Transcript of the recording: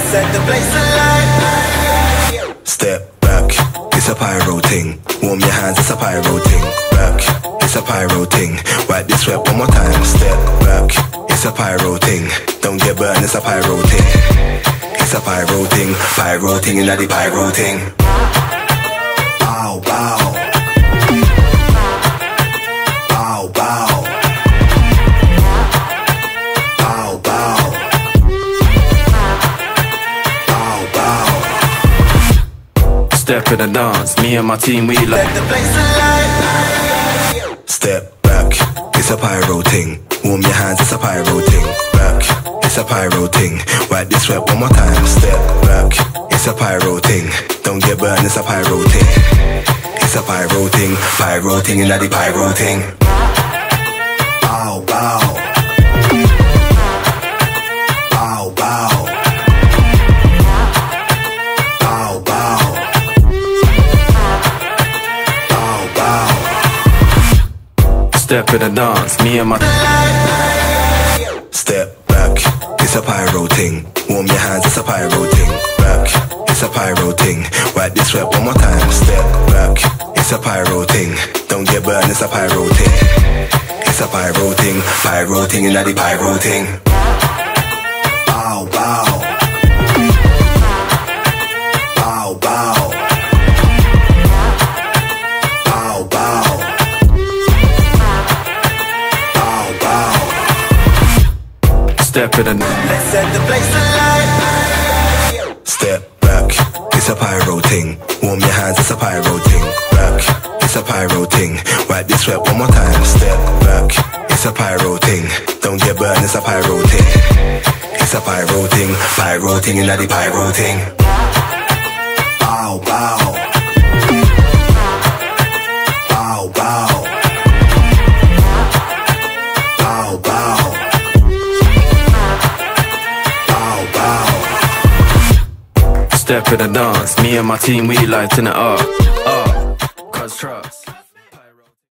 set the place alight. Step back, it's a pyro thing. Warm your hands, it's a pyro thing. Back, it's a pyro thing. Wipe this sweat one more time. Step back, it's a pyro thing. Don't get burned, it's a pyro thing. It's a pyro thing inna the pyro thing. Bow, bow. Bow, bow. Bow, bow. Bow, bow. Step in the dance, me and my team, we like Set the place alight. Step back, it's a pyro thing. Warm your hands, it's a pyro thing. Back, it's a pyro thing. Wipe this sweat one more time. Step back, it's a pyro thing. Don't get burned, it's a pyro thing. It's a pyro thing inna the pyro thing. Bow, bow. Bow, bow. Bow, bow. Bow, bow. step in the dance, me and my Step back, it's a pyro thing. Warm your hands, it's a pyro thing. Back, it's a pyro thing. Wipe this sweat one more time. Step back, it's a pyro thing. Don't get burned, it's a pyro thing. It's a pyro thing inna the pyro thing. Bow, bow. Bow, bow. Bow, bow. Bow, bow. step in the Let's set the place alight. Step back, it's a pyro thing. Warm your hands, it's a pyro thing. Back, it's a pyro thing. Wipe this sweat one more time. Step back, it's a pyro thing. Don't get burned, it's a pyro thing. It's a pyro thing inna the pyro thing. Bow, bow. Bow, bow. Bow, bow. Bow, bow. step in the dance, me and my team, we lighting it up.